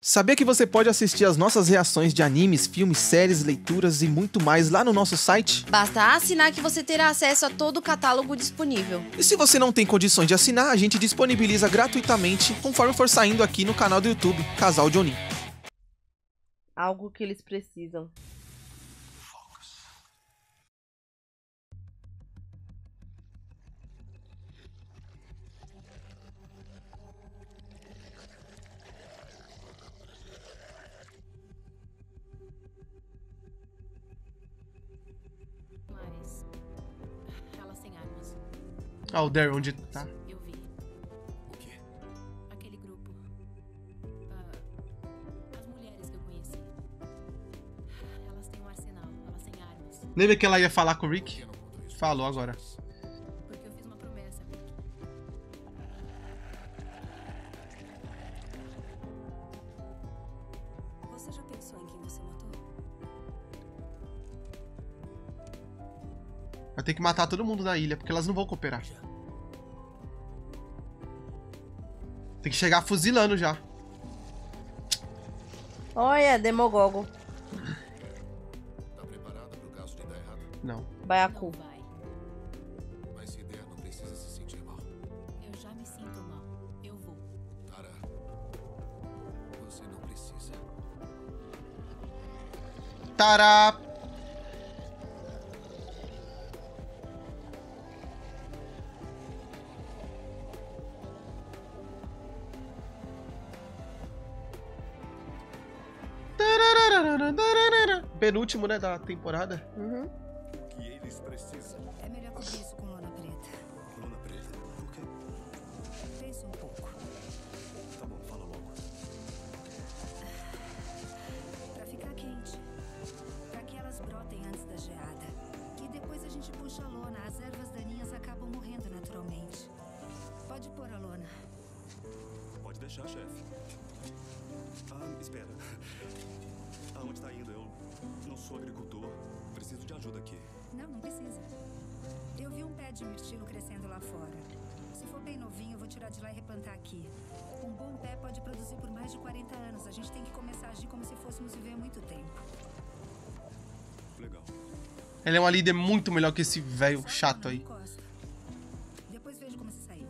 Sabia que você pode assistir as nossas reações de animes, filmes, séries, leituras e muito mais lá no nosso site? Basta assinar que você terá acesso a todo o catálogo disponível. E se você não tem condições de assinar, a gente disponibiliza gratuitamente conforme for saindo aqui no canal do YouTube, Casal de Onin. Algo que eles precisam. Mas ela sem armas. Ah, o Daryl, onde tá? Eu vi. O quê? Aquele grupo. As mulheres que eu conheci. Elas têm um arsenal. Elas têm armas. Lembra que ela ia falar com o Rick? Falou agora. Porque eu fiz uma promessa, Rick. Você já pensou em quem você matou? Vai ter que matar todo mundo na ilha, porque elas não vão cooperar. Tem que chegar fuzilando já. Olha, Demogogo. Tá preparada pro caso de dar errado? Não. Baiacu. Não vai. Mas se der, não precisa se sentir mal. Eu já me sinto mal. Eu vou. Tara, você não precisa. Tará! Penúltimo, né, da temporada. Uhum. O que eles precisam? É melhor cobrir isso com lona preta. Luna preta. Por quê? Pensa um pouco. Tá bom, fala logo. Pra ficar quente. Pra que elas brotem antes da geada. E depois a gente puxa a lona. As ervas daninhas acabam morrendo naturalmente. Pode pôr a lona. Pode deixar, chefe. Espera. Aonde tá indo? Eu não sou agricultor. Preciso de ajuda aqui. Não precisa. Eu vi um pé de mirtilo crescendo lá fora. Se for bem novinho, eu vou tirar de lá e replantar aqui. Um bom pé pode produzir por mais de 40 anos. A gente tem que começar a agir como se fôssemos viver muito tempo. Legal. Ela é uma líder muito melhor que esse velho Sai, chato não aí. encosta. Depois vejo como se sair.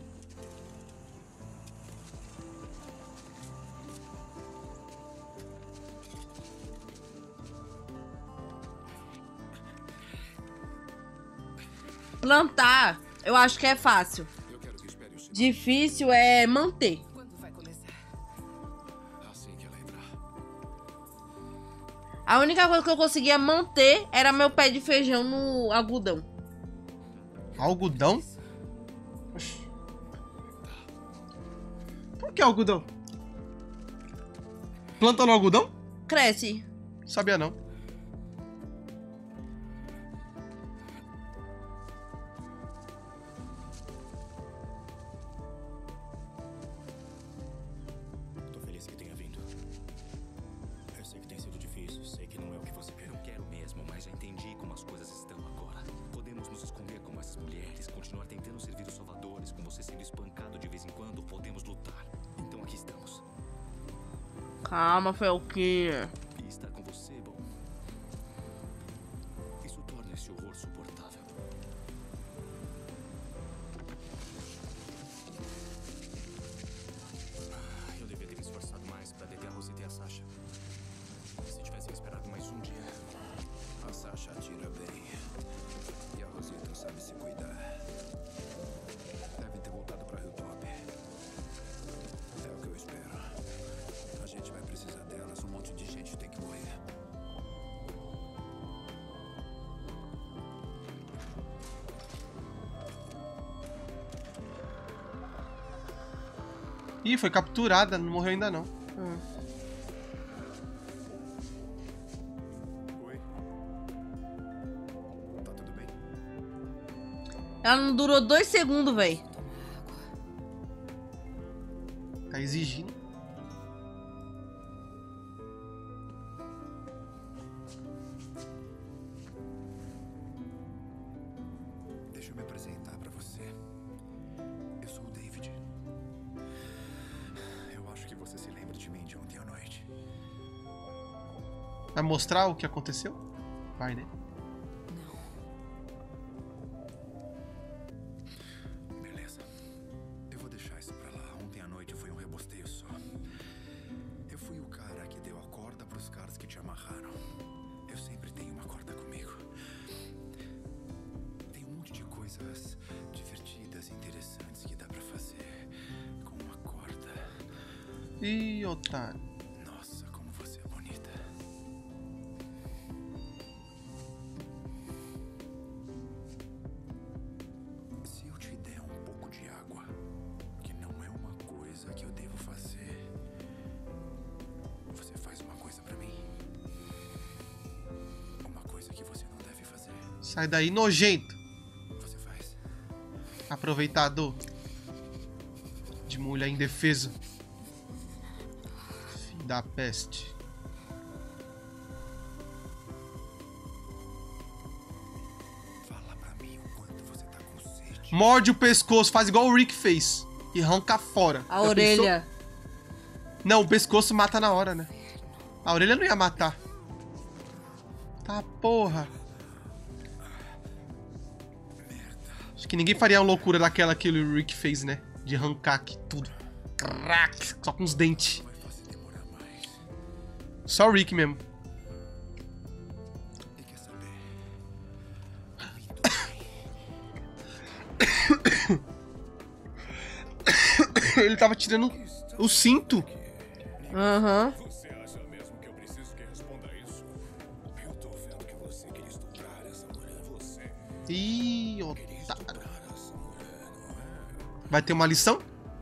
Plantar, eu acho que é fácil. Eu quero que espere o sinal. Difícil é manter. Quando vai começar? Assim que ela entrar. A única coisa que eu conseguia manter era meu pé de feijão no algodão. Algodão? Oxi. Por que algodão? Planta no algodão? Cresce. Sabia não. Tô feliz que tenha vindo. Eu sei que tem sido difícil, sei que não é o que você quer. Não quero mesmo, mas já entendi como as coisas estão agora. Podemos nos esconder como essas mulheres, continuar tentando servir os salvadores, com você sendo espancado de vez em quando, podemos lutar. Então aqui estamos. Calma, foi o quê? E estar com você, bom. Isso torna esse horror suportável. Eu devia ter me esforçado mais pra deter a Rosita e a Sasha. Se tivessem esperado mais um dia. A Sasha atira bem. E a Rosita sabe se cuidar. Devem ter voltado pra Hilltop. É o que eu espero. A gente vai precisar delas. Um monte de gente tem que morrer. Ih, foi capturada, não morreu ainda não. Oi? Tá tudo bem? Ela não durou 2 segundos, véi. Tá exigindo. Deixa eu me apresentar pra você. Eu sou o David. Eu acho que você se lembra de mim de ontem à noite. Vai mostrar o que aconteceu? Vai, né? Beleza. Eu vou deixar isso pra lá. Ontem à noite foi um rebosteio só. Eu fui o cara que deu a corda pros caras que te amarraram. Eu sempre tenho uma corda comigo. Tem um monte de coisas divertidas e interessantes que dá pra fazer com uma corda. Ih, otário. Nossa, como você é bonita. Se eu te der um pouco de água, que não é uma coisa que eu devo fazer, você faz uma coisa pra mim? Uma coisa que você não deve fazer, Sai daí, nojento. você faz? Aproveitador. De mulher indefesa. Filho da peste. Fala pra mim o quanto você tá com sede. Morde o pescoço, faz igual o Rick fez. E arranca fora. A Já orelha. pensou? Não, o pescoço mata na hora, né? A orelha não ia matar. Tá, porra. Acho que ninguém faria uma loucura daquela que o Rick fez, né? De arrancar aqui tudo. Crack, só com os dentes. Só o Rick mesmo. E quer saber? Ele tava tirando o cinto. Aham. Você acha mesmo que eu preciso que responda isso? Eu tô vendo que você queria estuprar essa mulher. Você Ih, otário. estuprar essa mulher, não é? Vai ter uma lição?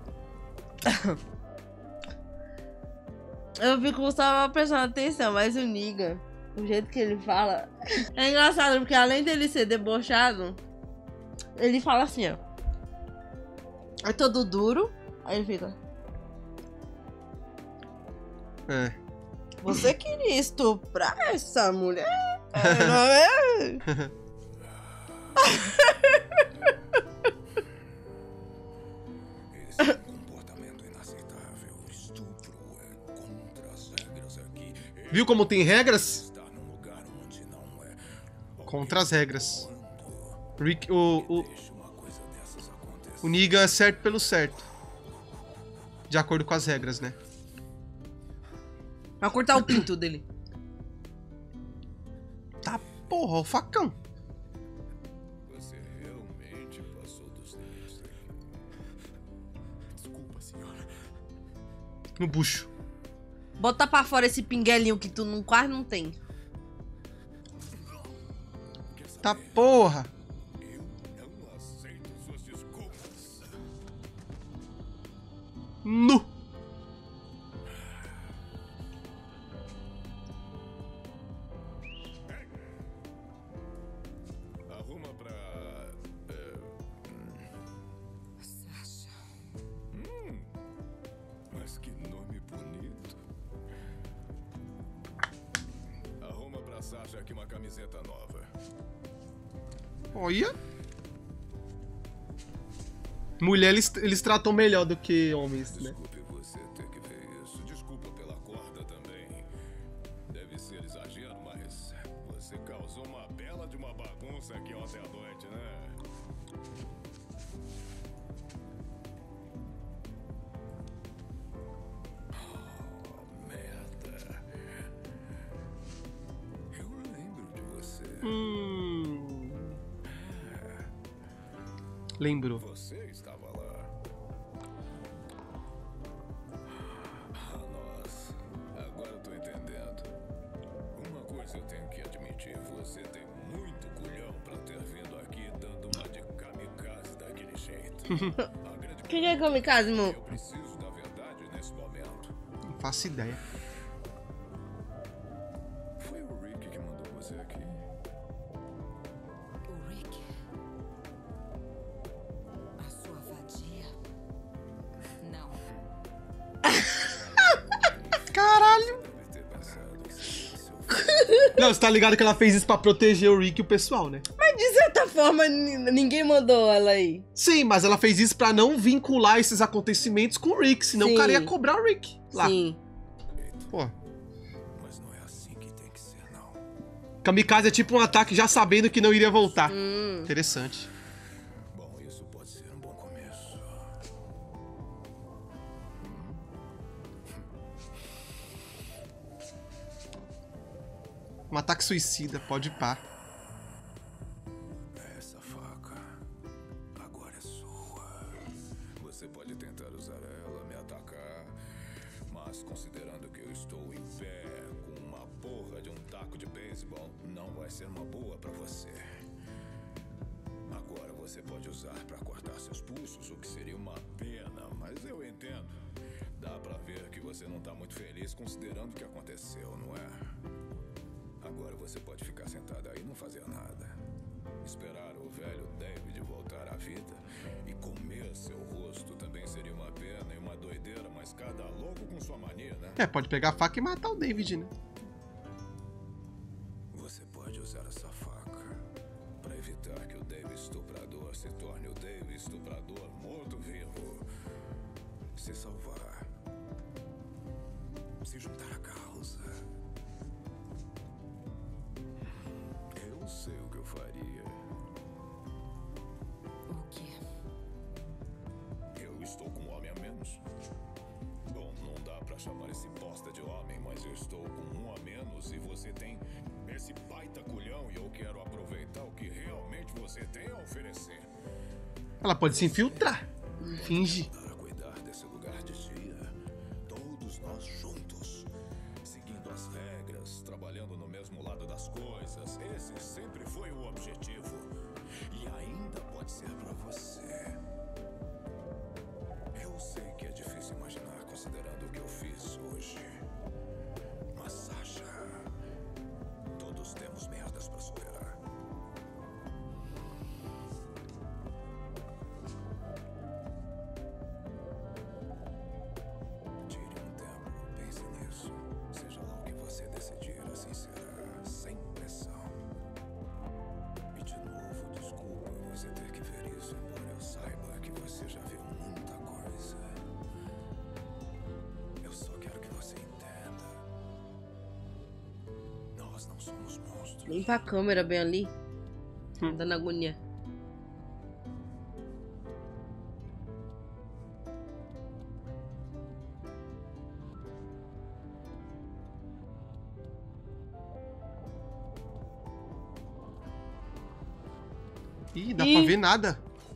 Eu vi que o Gustavo tava prestando atenção, mas o Niga, o jeito que ele fala, é engraçado, porque além dele ser debochado, ele fala assim, ó. É todo duro, aí ele fica... É. Você queria estuprar essa mulher? Não é? Esse é um comportamento inaceitável. Estupro é contra as regras aqui. Viu como tem regras? Está num lugar onde não é. Contra as regras. Quando Rick, deixa uma coisa dessas acontecer. o Niga é certo pelo certo. De acordo com as regras, né? Vai cortar o pinto dele. Tá, porra, o facão. Você realmente passou dos limites aqui. Desculpa, senhora. No bucho. Bota pra fora esse pinguelinho que tu quase não tem. Tá, porra. Eu não aceito suas desculpas. Nu. Arruma pra. Mas que nome bonito. Arruma pra Sasha aqui uma camiseta nova. Olha. Mulher, eles tratam melhor do que homens, né? Desculpe você ter que ver isso. Desculpa pela corda também. Deve ser exagero, mas você causou uma bela de uma bagunça aqui ontem à noite, né? Oh, merda. Eu lembro de você. Lembro. Você estava lá. Ah, nossa. Agora eu tô entendendo. Uma coisa eu tenho que admitir. Você tem muito culhão pra ter vindo aqui dando uma de kamikaze daquele jeito. A grande Quem é kamikaze, irmão? eu preciso da verdade nesse momento. Não faço ideia. Foi o Rick que mandou você aqui? O Rick. A sua vadia. Não. Caralho. Deve ter pensado que seria seu Não, você tá ligado que ela fez isso pra proteger o Rick e o pessoal, né? Mas de certa forma, ninguém mandou ela aí. Sim, mas ela fez isso pra não vincular esses acontecimentos com o Rick, senão Sim. o cara ia cobrar o Rick lá. Sim. Pô, Mas não é assim que tem que ser. Kamikaze é tipo um ataque já sabendo que não iria voltar. Interessante. Bom, isso pode ser um bom começo. Um ataque suicida, pode pá. Essa faca agora é sua. Você pode tentar usar ela, me atacar, mas considerando que eu estou em pé com uma porra de um taco de beisebol, não vai ser uma boa pra você. Agora você pode usar pra cortar seus pulsos, o que seria uma pena, mas eu entendo. Dá pra ver que você não tá muito feliz considerando o que aconteceu, não é? Agora você pode ficar sentado aí e não fazer nada. Esperar o velho David voltar à vida e comer seu rosto também seria uma pena e uma doideira, mas cada louco com sua mania, né? É, pode pegar a faca e matar o David, né? Você pode usar essa faca para evitar que o David estuprador se torne o David estuprador morto-vivo. Se salvar. Se juntar à causa. Eu sei o que eu faria. O quê? Eu estou com um homem a menos. Bom, não dá pra chamar esse bosta de homem, mas eu estou com um a menos e você tem esse baita culhão e eu quero aproveitar o que realmente você tem a oferecer. Ela pode se infiltrar. Finge. Para cuidar desse lugar de dia, todos nós juntos, seguindo as regras, trabalhando no mesmo lado das coisas. Esse sempre foi o objetivo. E ainda pode ser pra você. Eu sei que é difícil imaginar considerando o que eu fiz hoje. Mas Sasha, todos temos merdas pra superar. Tire um tempo, pense nisso. Seja lá o que você decidir, assim será, sem pressão. E de novo, desculpa você ter que ver isso, embora eu saiba que você já viu muita coisa. Eu só quero que você entenda. Nós não somos monstros. Limpa a câmera bem ali. Dando agonia. Ih, dá Ih. pra ver nada.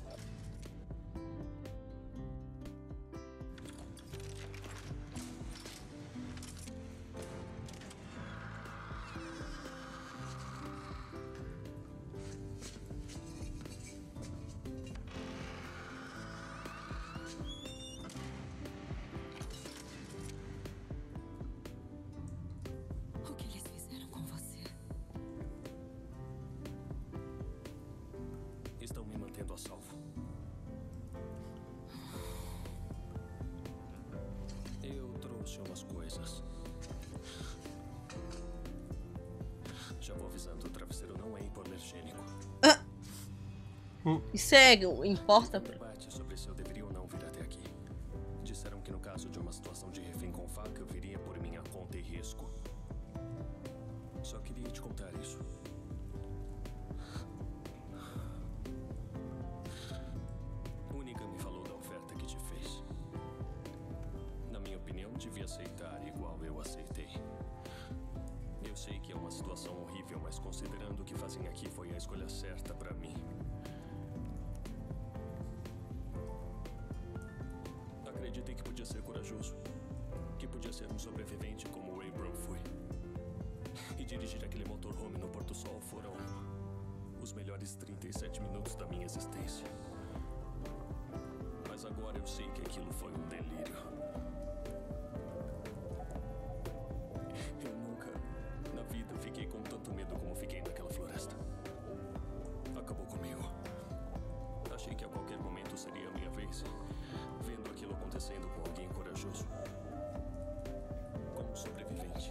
O que eles fizeram com você? Estão me mantendo a salvo. Eu trouxe umas coisas. Já vou avisando, o travesseiro não é hipoalergênico. E segue, importa. Debate sobre se eu deveria ou não vir até aqui. Disseram que no caso de uma situação de refém com faca, eu viria por minha conta e risco. Só queria te contar isso. Única me falou da oferta que te fez. Na minha opinião, devia aceitar igual eu aceitei. Eu sei que é uma situação horrível, mas considerando o que fazem aqui, foi a escolha certa pra mim. Acreditei que podia ser corajoso, que podia ser um sobrevivente como o Abram foi. E dirigir aquele motorhome no Porto Sol foram os melhores 37 minutos da minha existência. Mas agora eu sei que aquilo foi um delírio. Eu nunca, na vida, fiquei com tanto medo como fiquei naquela floresta. Acabou comigo. Achei que a qualquer momento seria a minha vez, vendo aquilo acontecendo com alguém corajoso. Como um sobrevivente.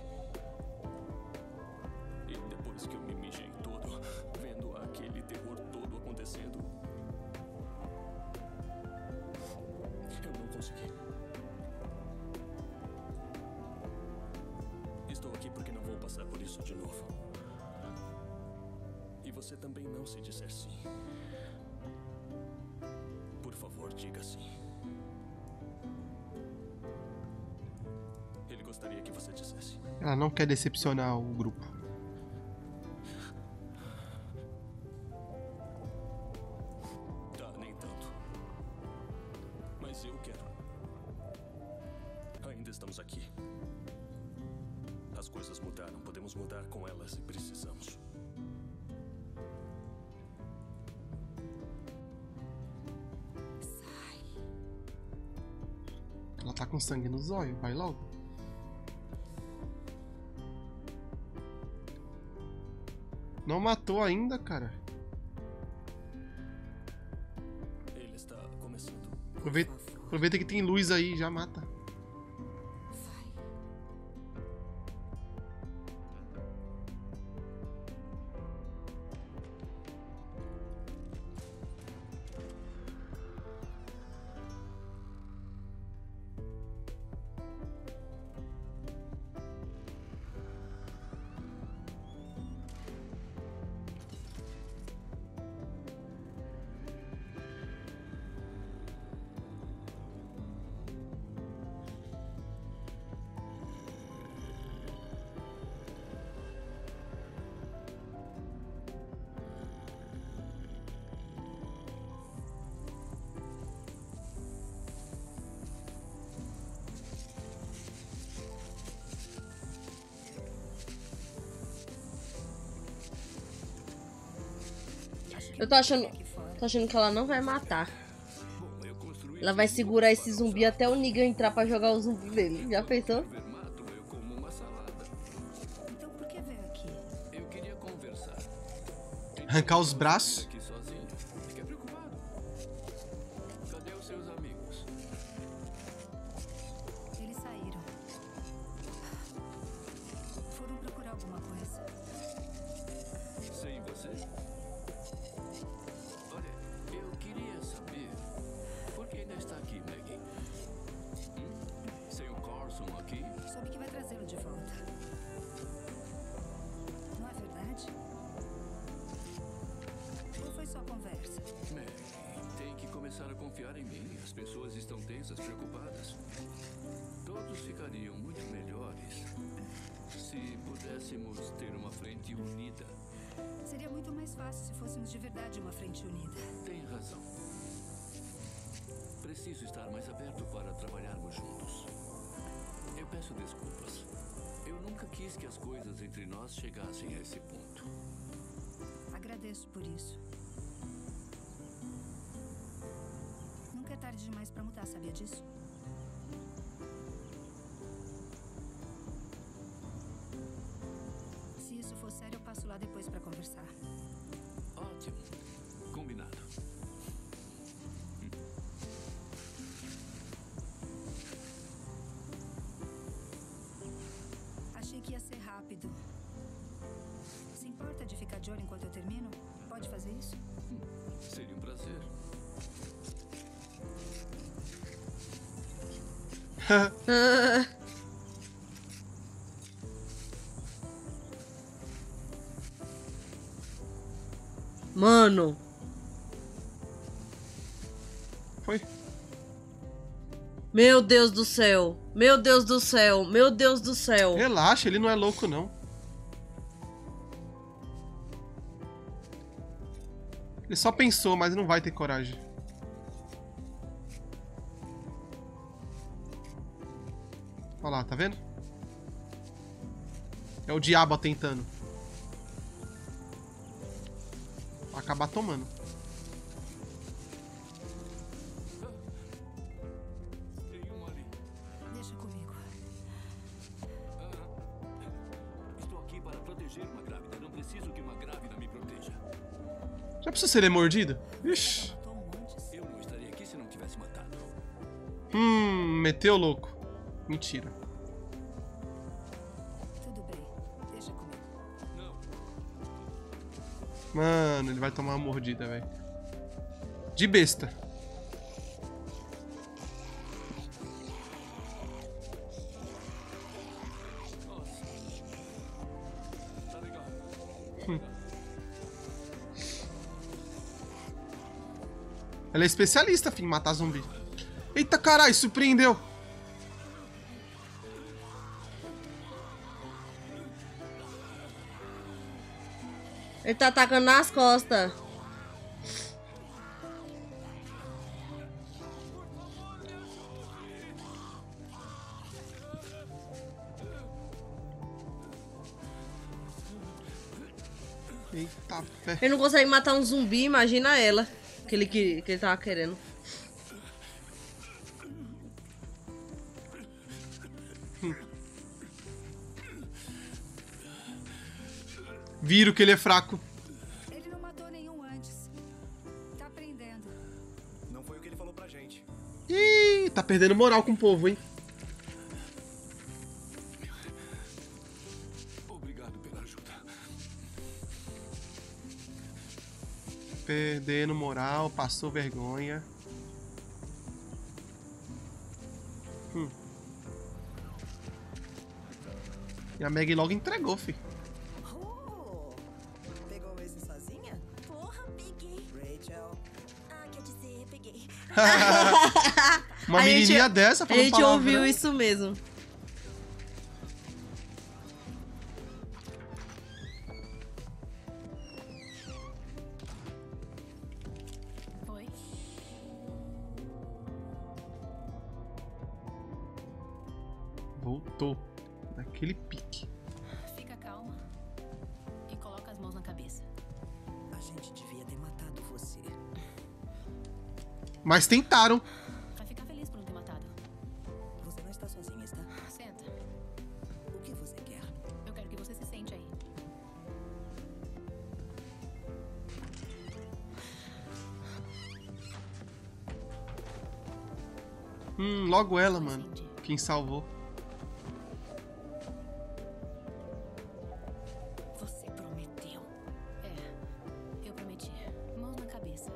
E depois que eu me mijei todo, vendo aquele terror todo acontecendo, eu não consegui. Estou aqui porque não vou passar por isso de novo. você também não se disser sim. Por favor, diga sim. Ele gostaria que você dissesse. Ela não quer decepcionar o grupo. Tá, nem tanto. Mas eu quero. Ainda estamos aqui. As coisas mudaram. Podemos mudar com elas se precisamos. Ela tá com sangue nos olhos, vai logo. Não matou ainda, cara. Ele está começando. Aproveita que tem luz aí, já mata. Eu tô achando que ela não vai matar. Ela vai segurar esse zumbi até o Negan entrar pra jogar o zumbi dele. Já pensou? Então por que veio aqui? Eu queria conversar. Arrancar os braços. Aqui sozinho. Fiquei preocupado. Cadê os seus amigos? Eles saíram. Foram procurar alguma coisa. Sem você? Olha, eu queria saber por que ainda está aqui, Maggie. Sem o Carson aqui? Soube que vai trazê-lo de volta. Não é verdade? Ou foi só conversa? Maggie, tem que começar a confiar em mim. As pessoas estão tensas, preocupadas. Todos ficariam muito melhores se pudéssemos ter uma frente unida. Seria muito mais fácil se fôssemos de verdade uma frente unida. Tem razão. Preciso estar mais aberto para trabalharmos juntos. Eu peço desculpas. Eu nunca quis que as coisas entre nós chegassem a esse ponto. Agradeço por isso. Nunca é tarde demais pra mudar, sabia disso? Se isso for sério, eu passo lá depois pra conversar. Ótimo. Combinado. Achei que ia ser rápido. Se importa de ficar de olho enquanto eu termino? Pode fazer isso? Seria um prazer. Mano. Foi. Meu Deus do céu. Meu Deus do céu. Meu Deus do céu. Relaxa, ele não é louco, não. Ele só pensou, mas não vai ter coragem. Olha lá, tá vendo? É o diabo tentando. Vai acabar tomando. Tem um ali. Deixa comigo. Estou aqui para proteger uma grávida. Não preciso que uma grávida me proteja. Já precisa ser mordido? Ixi. Matou um antes. Eu não estaria aqui se não tivesse matado. Meteu louco. Mentira. Tudo bem. Deixa comigo. Não. Mano, ele vai tomar uma mordida, velho. De besta. Nossa. Tá legal. Ela é especialista, filho, em matar zumbi. Eita, caralho, surpreendeu. Ele tá atacando nas costas. Eita, pé. Ele não consegue matar um zumbi, imagina ela. Que ele tava querendo. Viro que ele é fraco. Ele não matou nenhum antes. Tá aprendendo. Não foi o que ele falou pra gente. Ih, tá perdendo moral com o povo, hein? Obrigado pela ajuda. Perdendo moral, passou vergonha. E a Maggie logo entregou, fi. Pegou esse sozinha? Porra, peguei. Rachel. Ah, quer dizer, peguei. Uma A menininha gente- dessa A falando gente palavrão. ouviu isso mesmo. Oi. Voltou. Naquele pique. Fica calma. E coloca as mãos na cabeça. A gente devia ter matado você. Mas tentaram. Vai ficar feliz por não ter matado. Você não está sozinha, está? Senta. O que você quer? Eu quero que você se sente aí. Logo ela, mano. Quem salvou. Você prometeu. É, eu prometi. Mãos na cabeça.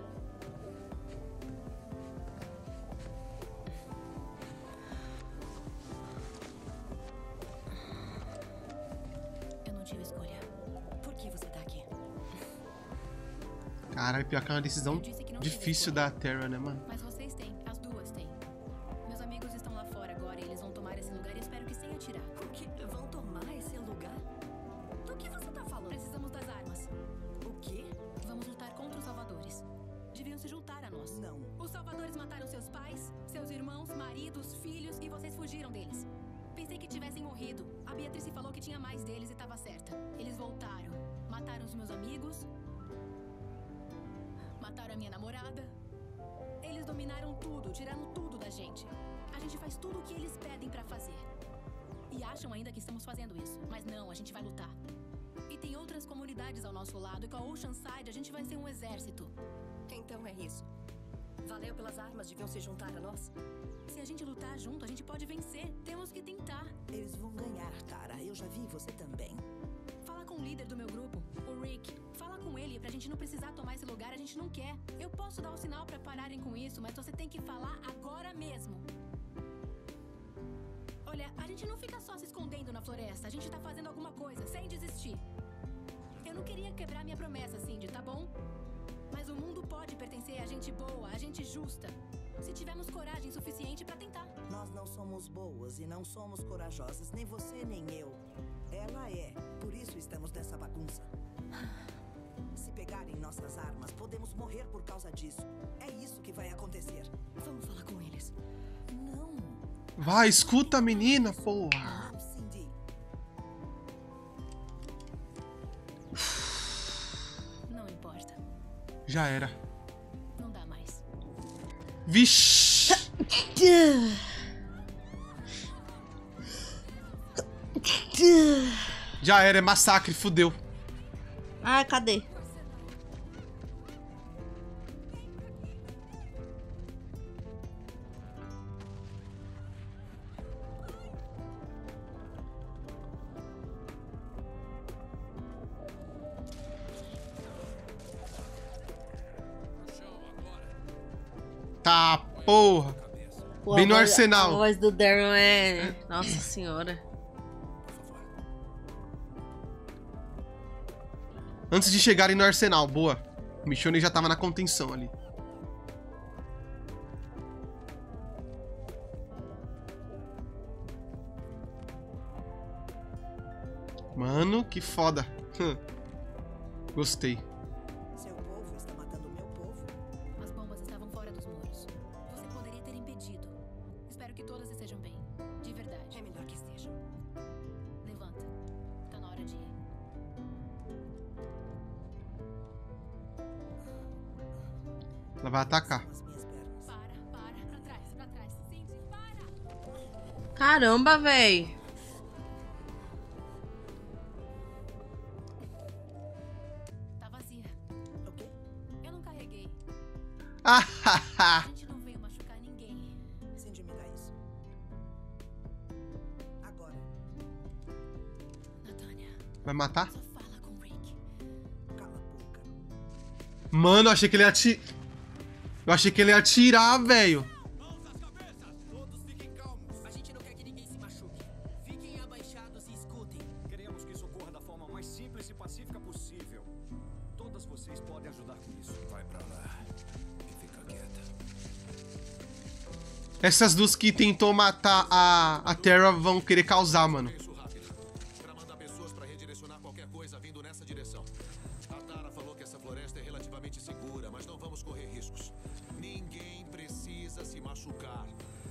Eu não tive escolha. Por que você tá aqui? Caralho, pior que é uma decisão Eu disse que não tive difícil escolha. da Terra, né, mano? Mas vocês têm, as duas têm. Meus amigos estão lá fora agora e eles vão tomar esse lugar e espero que sem atirar. O que? Vão tomar esse lugar? Do que você tá falando? Precisamos das armas. O quê? Vamos lutar contra os salvadores. Deviam se juntar a nós. Não. Os salvadores mataram seus pais, seus irmãos, maridos, filhos e vocês fugiram deles. Pensei que tivessem morrido. A Beatrice falou que tinha mais deles e estava certa. Eles voltaram. Mataram os meus amigos. Mataram a minha namorada. Eles dominaram tudo, tiraram tudo da gente. A gente faz tudo o que eles pedem pra fazer. E acham ainda que estamos fazendo isso. Mas não, a gente vai lutar. E tem outras comunidades ao nosso lado. E com a Oceanside a gente vai ser um exército. Então é isso. Valeu pelas armas, deviam se juntar a nós. Se a gente lutar junto, a gente pode vencer. Temos que tentar. Eles vão ganhar, Tara. Eu já vi você também. Fala com o líder do meu grupo, o Rick. Fala com ele pra gente não precisar tomar esse lugar, a gente não quer. Eu posso dar o sinal pra pararem com isso, mas você tem que falar agora mesmo. Olha, a gente não fica só se escondendo na floresta, a gente tá fazendo alguma coisa, sem desistir. Eu não queria quebrar minha promessa, Cindy, tá bom? Mas o mundo pode pertencer a gente boa, a gente justa. Se tivermos coragem suficiente pra tentar. Nós não somos boas e não somos corajosas, nem você nem eu. Ela é, por isso estamos nessa bagunça. Se pegarem nossas armas, podemos morrer por causa disso. É isso que vai acontecer. Vamos falar com eles. Não, Vai, escuta a menina, porra. não, Cindy. Não importa, Já era. não dá mais. Vixe. Já era, é massacre, fudeu. Ai, cadê? Tá, porra. Pô, Bem a no voz- arsenal. A voz do Darren é... Nossa senhora. Antes de chegarem no arsenal, boa. O Michonne já tava na contenção ali. Mano, que foda. Gostei. Seu povo está matando meu povo. As bombas estavam fora dos muros. Você poderia ter impedido. Espero que todas estejam bem. De verdade. É melhor que estejam. Levanta. Tá na hora de ir. Ela vai atacar. As minhas pernas. Pra trás, pra trás. Cindy, para! Caramba, véi. Tá vazia. O quê? Eu não carreguei. Ah, A gente não veio machucar ninguém. Cindy, me dá isso. Agora. Natânia, vai matar? só fala com o Rick. Cala a boca. Mano, eu achei que ele ia atirar. Eu achei que ele ia atirar, velho. Todos fiquem calmos. A gente não quer que ninguém se machuque. Fiquem abaixados e escutem. Queremos que isso ocorra da forma mais simples e pacífica possível. Todas vocês podem ajudar com isso. Vai pra lá e fica quieta. Essas duas que tentou matar a Terra vão querer causar, mano. Isso rápido. Pra mandar pessoas pra redirecionar qualquer coisa vindo nessa direção. A Tara falou que essa floresta é relativamente segura, mas não vamos correr riscos. Ninguém precisa se machucar.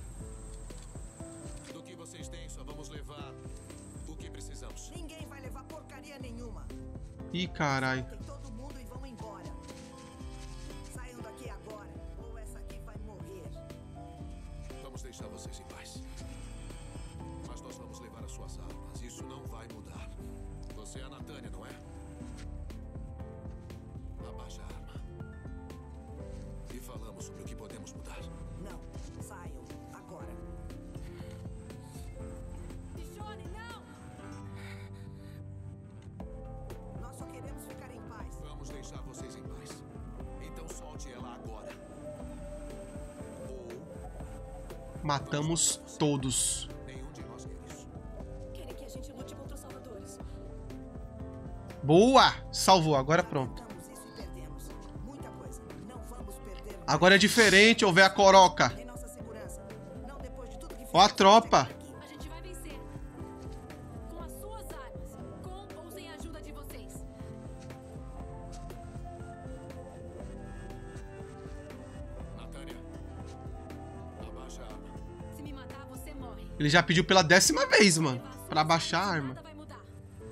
Do que vocês têm, só vamos levar o que precisamos. Ninguém vai levar porcaria nenhuma. Ih, carai. Tem todo mundo e vão embora. Saiam daqui agora, ou essa aqui vai morrer. Vamos deixar vocês em paz. Mas nós vamos levar as suas armas. Isso não vai mudar. Você é a Natânia, não é? Abaixa a arma. E falamos sobre o que podemos mudar. Não, saiam agora. Michonne, não! Nós só queremos ficar em paz. Vamos deixar vocês em paz. Então solte ela agora. Ou Matamos todos. nenhum de nós quer isso. Querem que a gente lute contra os salvadores. Boa! Salvou, agora pronto. Tentamos isso e perdemos. Muita coisa. Não vamos perder mais. Agora é diferente, ou ver a coroca. Em nossa segurança. Não depois de tudo que Ó a fizemos tropa. até aqui. A gente vai vencer. Com as suas armas. Com ou sem a ajuda de vocês. Natânia, abaixa a arma. Se me matar, você morre. Ele já pediu pela 10ª vez, mano. Pra abaixar a arma. Nada vai mudar.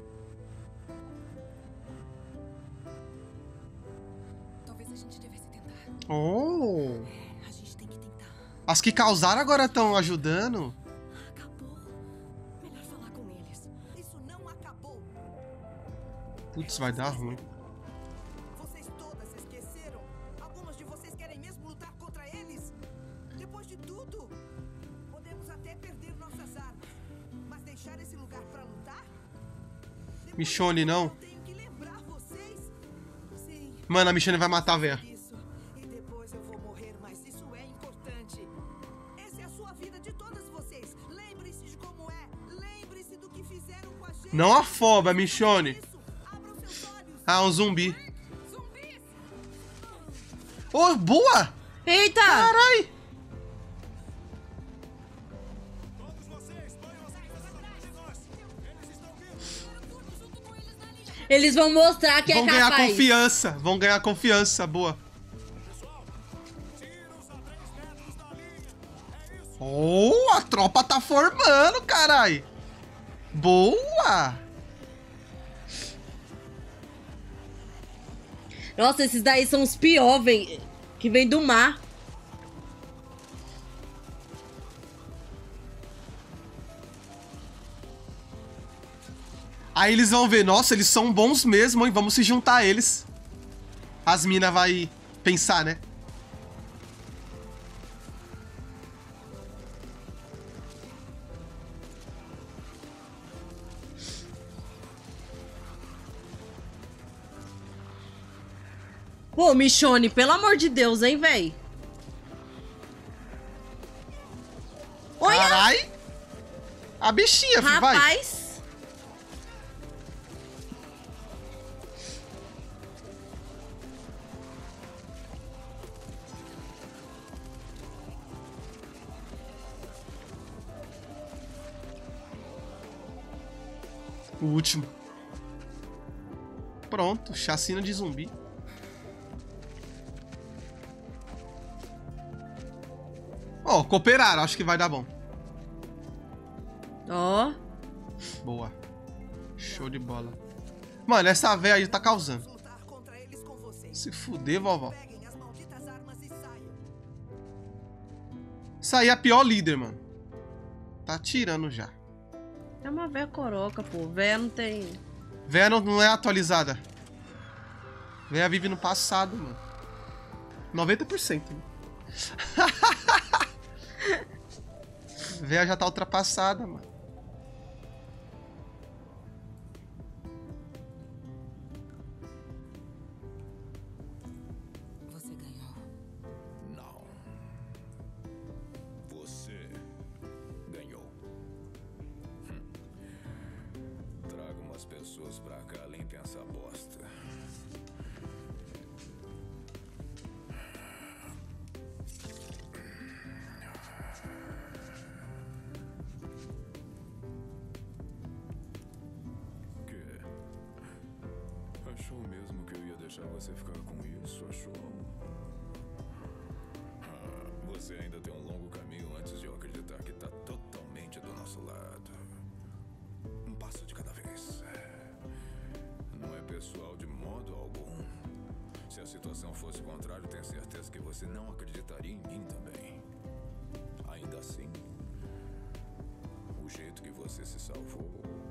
Talvez a gente devesse tentar. Oh! A gente tem que tentar. As que causaram agora estão ajudando. Acabou. Melhor falar com eles. Isso não acabou. Putz, vai dar ruim. Vocês todas se esqueceram? Algumas de vocês querem mesmo lutar contra eles? Depois de tudo, podemos até perder nossas armas, mas deixar esse lugar pra lutar? Depois Michonne, disso, não. eu tenho que lembrar vocês. Sim, Mano, a Michonne vai matar a véia. isso. E depois eu vou morrer, mas isso é importante. Essa é a sua vida de todas vocês. Lembre-se de como é. Lembre-se do que fizeram com a gente. Não afoba, Michonne. Isso. Abram seus olhos. Ah, um zumbi. Zumbis! Ô, boa! Eita! Carai! Todos vocês, ponham as armas atrás de nós. Eles estão vivos. Eles vão mostrar que Vão é ganhar capaz. confiança. Vão ganhar confiança, boa. Tiros a 3 metros da linha. É isso. Oh, a tropa tá formando, carai. Boa! Nossa, esses daí são os pior, que vem do mar. Aí eles vão ver, nossa, eles são bons mesmo, hein? Vamos se juntar a eles. As minas vai pensar, né? Pô, Michonne, pelo amor de Deus, hein, véi? Olha, Carai! A bichinha, filho, vai. rapaz. O último. Pronto, chacina de zumbi. Ó, cooperaram, acho que vai dar bom. Ó. Boa. Show de bola. Mano, essa véia aí tá causando. Lutar contra eles com vocês. Se fuder, vovó. Peguem as malditas armas e saiam. Essa aí é a pior líder, mano. Tá atirando já. É uma véia coroca, pô. Véia não tem... Véia não é atualizada. Véia vive no passado, mano. 90%. Mano. Véia já tá ultrapassada, mano. Você ganhou. Não. Você ganhou. Traga umas pessoas pra cá, limpem essa bosta. Que? Achou mesmo que eu ia deixar você ficar com isso? Achou? Você ainda tem um longo caminho antes de eu acreditar que tá totalmente do nosso lado. Um passo de cada vez. Não é pessoal de modo algum. Se a situação fosse o contrário, tenho certeza que você não acreditaria em mim também. Ainda assim, o jeito que você se salvou,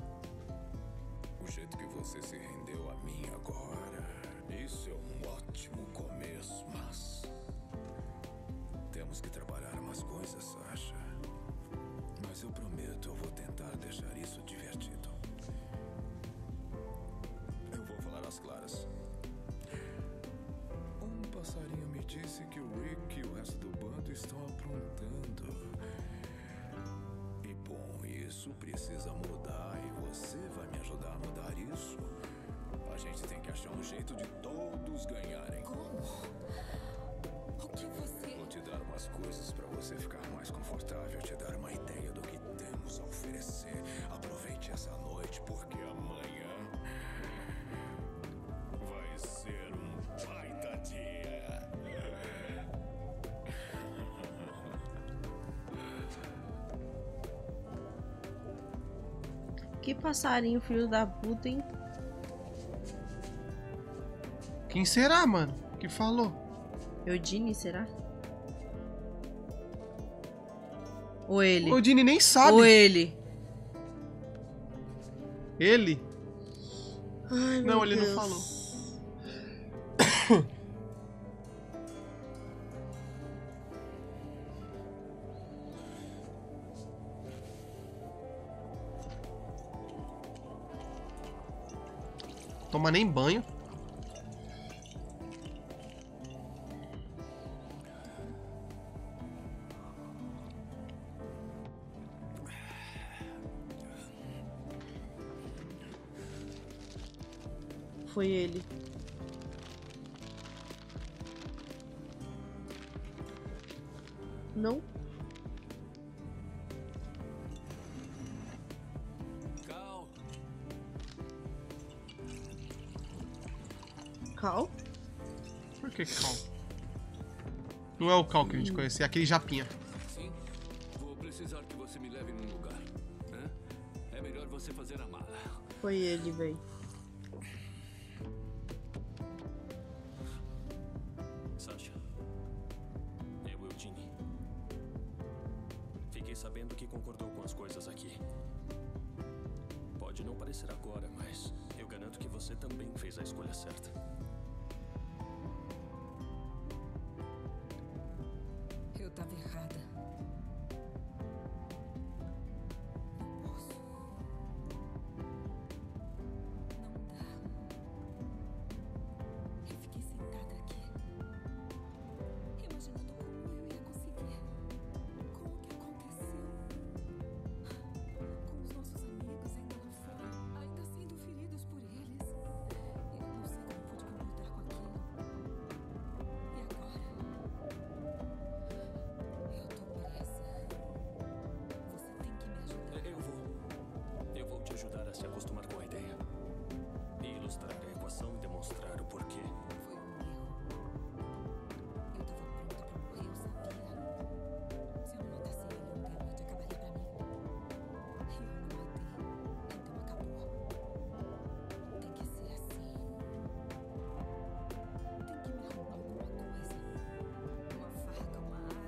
o jeito que você se rendeu a mim agora, isso é um ótimo começo, mas temos que trabalhar umas coisas, Sasha. Mas eu prometo, eu vou tentar deixar isso divertido. Eu vou falar às claras. Um passarinho me disse que o Rick e o resto do bando estão aprontando. E bom, isso precisa mudar e você vai me ajudar a mudar isso. A gente tem que achar um jeito de todos ganharem. Como? O que você... Vou te dar umas coisas pra você ficar mais confortável, te dar uma ideia do que temos a oferecer. Aproveite essa noite, porque amanhã vai ser um baita dia. Que passarinho, filho da puta, hein? Quem será, mano? Que falou? Eudine, será? Ou ele? O Dini nem sabe. Ou ele? Ele? Ai, Não, meu ele Deus. não falou. Toma nem banho. Foi ele. Não? Cal, Cal? Por que Cal? Não é o Cal que a gente conhece, é aquele japinha. Sim, vou precisar que você me leve num lugar. Hã? É melhor você fazer a mala. Foi ele, véi. Sasha, eu, Eugene. Fiquei sabendo que concordou com as coisas aqui. Pode não parecer agora, mas eu garanto que você também fez a escolha certa. Eu tava errada. Não posso. Não dá. Eu fiquei sentada aqui, imaginando como eu ia conseguir. Com o que aconteceu. Com os nossos amigos ainda lá fora, ainda sendo feridos por eles. Eu não sei como pude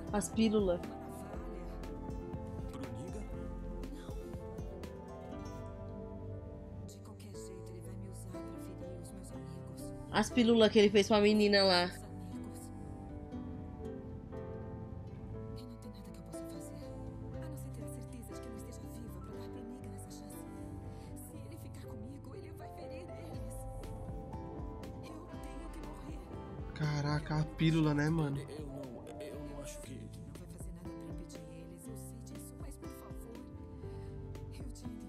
As pílulas. Pro Niga? De qualquer jeito, ele vai me usar pra ferir os meus amigos. As pílulas que ele fez pra menina lá. Os amigos. E não tem nada que eu possa fazer. A não ser ter a certeza de que eu não esteja viva pra dar pro Niga nessa chance. Se ele ficar comigo, ele vai ferir eles. Eu tenho que morrer. Caraca, a pílula, né, mano? Eu não acho que... Não vai fazer nada pra impedir eles, eu sei disso, mas por favor, Eugênio,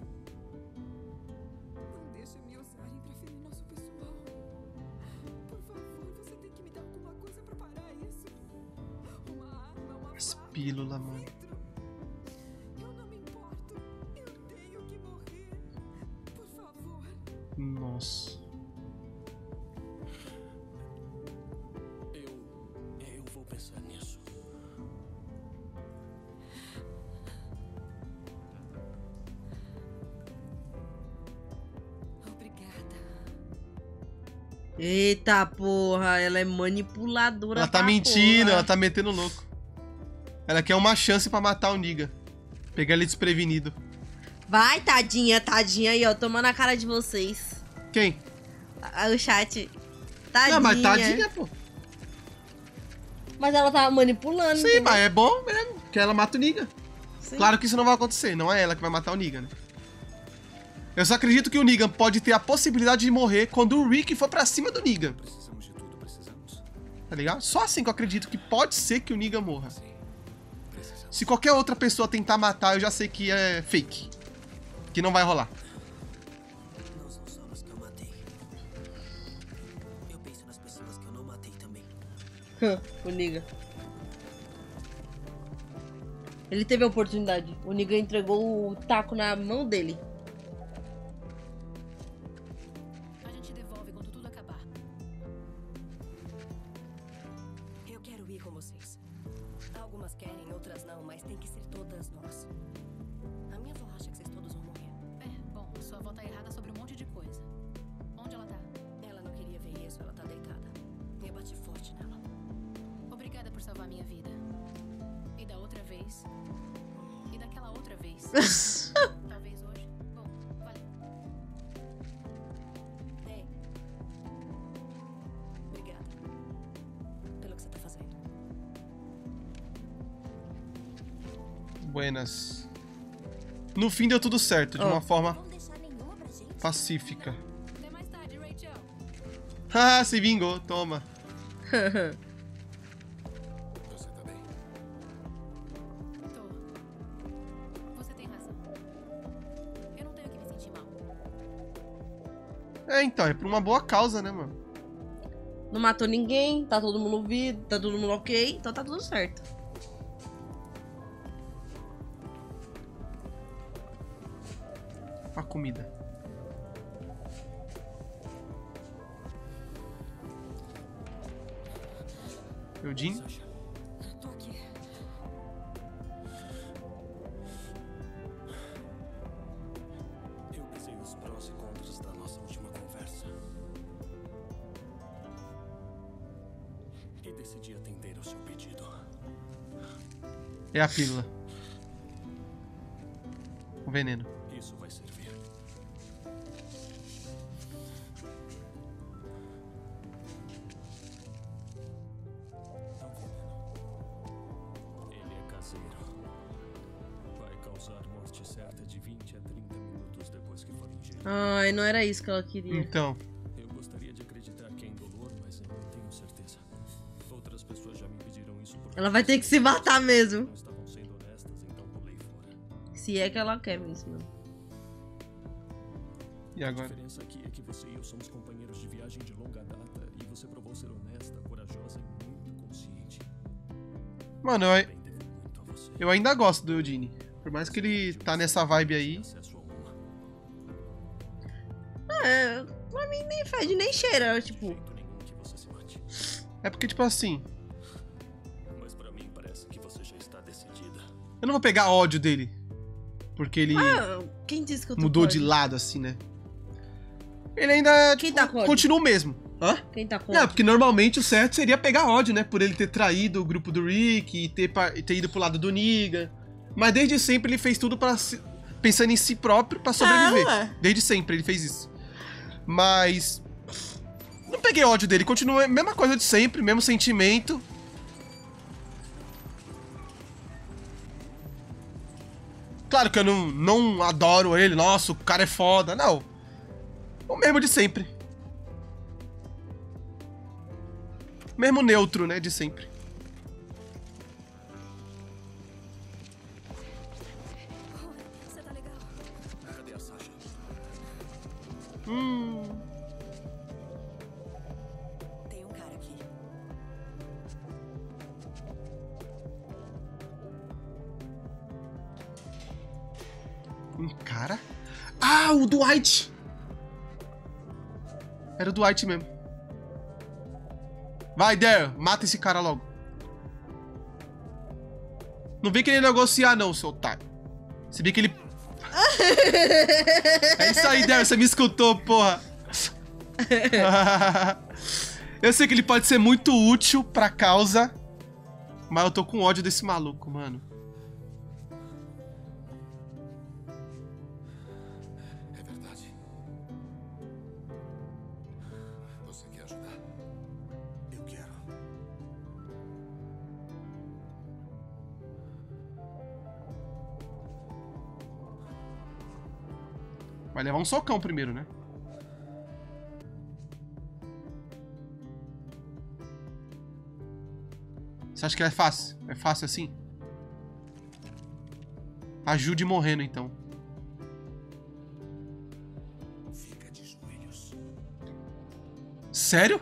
não deixa me usarem pra ferir nosso pessoal. Por favor, você tem que me dar alguma coisa pra parar isso. Uma arma, uma As faca, pílulas, um mano. vidro. Eu não me importo, eu tenho que morrer. Por favor. Nossa. Eu vou pensar nisso. Obrigada. Eita porra, ela é manipuladora. Ela tá pra mentindo, porra. ela tá metendo louco. Ela quer uma chance pra matar o Niga. Pegar ele desprevenido. Vai, tadinha aí, ó. Tomando a cara de vocês. Quem? O chat. Tadinha. Não, mas tadinha, pô. Mas ela tava manipulando. Sim, entendeu? mas é bom mesmo, que ela mata o Niga. Sim. Claro que isso não vai acontecer, não é ela que vai matar o Negan, né? Eu só acredito que o Negan pode ter a possibilidade de morrer quando o Rick for pra cima do Negan. Precisamos de tudo, precisamos. Tá ligado? Só assim que eu acredito que pode ser que o Negan morra. Sim, precisamos. Se qualquer outra pessoa tentar matar, eu já sei que é fake. Que não vai rolar. Não são só nos que eu matei. Eu penso nas pessoas que eu não matei também. O Niga. Ele teve a oportunidade. O Niga entregou o taco na mão dele. A gente devolve quando tudo acabar. Eu quero ir com vocês. Algumas querem, outras não, mas tem que ser todas nós. A minha avó acha que vocês todos vão morrer. É, bom, sua avó tá errada sobre um monte de coisa. Onde ela tá? Ela não queria ver isso, ela tá deitada. Eu bati forte nela. Obrigada por salvar minha vida. E da outra vez. E daquela outra vez. Talvez hoje. Bom, valeu. Ei. Obrigada. Pelo que você tá fazendo. Buenas. No fim deu tudo certo, de uma forma Não deixar nenhuma pra gente. pacífica. Até mais tarde, Rachel. Ah, se vingou, toma. Você tá bem? Tô. Você tem razão. Eu não tenho que me sentir mal. É, então, é por uma boa causa, né, mano? Não matou ninguém, tá todo mundo vivo, tá todo mundo ok, então tá tudo certo. A comida. Eudine? Sasha, Tô aqui. eu pesei os prós e contras da nossa última conversa. E decidi atender ao seu pedido. É a pílula. O veneno. Isso vai servir. É um veneno. Ele é caseiro. Vai causar morte certa de 20 a 30 minutos depois que for ingerido. Ai, não era isso que ela queria. Então, Eu gostaria de acreditar que é indolor, mas eu não tenho certeza. Outras pessoas já me pediram isso por Ela vai ter que se matar mesmo. não estavam sendo honestas, então pulei fora. Se é que ela quer mesmo. e A agora? diferença aqui é que você e eu somos companheiros de viagem de longa data e você provou ser honesta, corajosa e muito consciente. Mano, Também devo muito a você. eu ainda gosto do Eudine. Por mais que ele tá nessa vibe aí. Acesso a uma. É, pra mim nem fede nem cheira, tipo. Jeito nenhum que você se mate. É porque, tipo assim, Mas pra mim parece que você já está decidida. eu não vou pegar ódio dele. Porque ele Ah, quem disse que eu tô mudou com de ódio? lado, assim, né? Ele ainda Quem tipo, tá com ódio? continua o mesmo. Hã? Quem tá com Não, ódio? porque normalmente o certo seria pegar ódio, né? Por ele ter traído o grupo do Rick e ter ido pro lado do Negan. Mas desde sempre ele fez tudo pensando em si próprio pra sobreviver. ué. Desde sempre ele fez isso. Mas... não peguei ódio dele. Continua a mesma coisa de sempre, mesmo sentimento. Claro que eu não adoro ele. Nossa, o cara é foda. Não. O mesmo de sempre. Mesmo neutro, né? De sempre. Você tá legal? Cadê a Sasha? Tem um cara aqui. Um cara? Ah, o Dwight! Era o Dwight mesmo. Vai, Daryl, mata esse cara logo. Não vem querer negociar não, seu otário. Se bem que ele... É isso aí, Daryl, você me escutou, porra. Eu sei que ele pode ser muito útil pra causa, mas eu tô com ódio desse maluco, mano. É verdade. Você quer ajudar? Eu quero. Vai levar um socão primeiro, né? Você acha que é fácil? É fácil assim? Ajude morrendo, então. Fica de joelhos. Sério?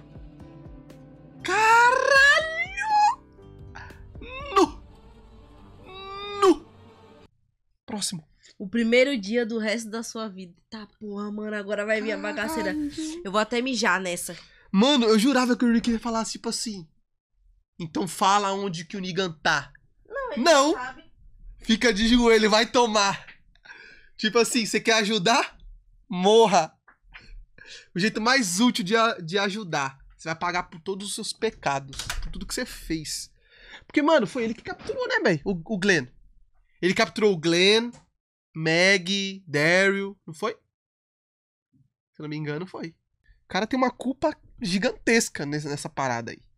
Caralho! No! Próximo. O primeiro dia do resto da sua vida. Tá, porra, mano, agora vai vir a bagaceira. Eu vou até mijar nessa. Mano, eu jurava que o Rick ia falar tipo assim. Então fala onde que o Negan tá. Não! Sabe? Fica de joelho, vai tomar. Tipo assim, você quer ajudar? Morra. O jeito mais útil de ajudar. Você vai pagar por todos os seus pecados. Por tudo que você fez. Porque, mano, foi ele que capturou, né, velho? O Glenn. Ele capturou o Glenn, Maggie, Daryl. Não foi? Se eu não me engano, foi. O cara tem uma culpa gigantesca nessa parada aí.